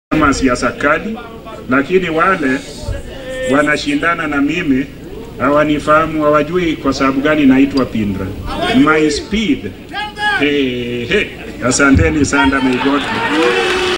kama siasa kali, lakini wale wanashindana na mimi hawanifahamu, hawajui kwa sababu gani naitwa Pindra. My speed. Asanteni sana Migori.